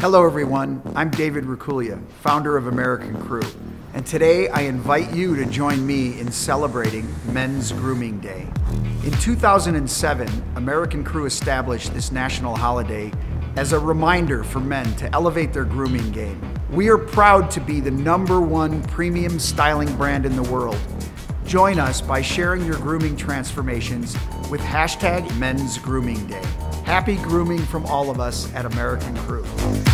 Hello everyone, I'm David Raccuglia, founder of American Crew, and today I invite you to join me in celebrating Men's Grooming Day. In 2007, American Crew established this national holiday as a reminder for men to elevate their grooming game. We are proud to be the #1 premium styling brand in the world. Join us by sharing your grooming transformations with #Men's Grooming Day. Happy grooming from all of us at American Crew.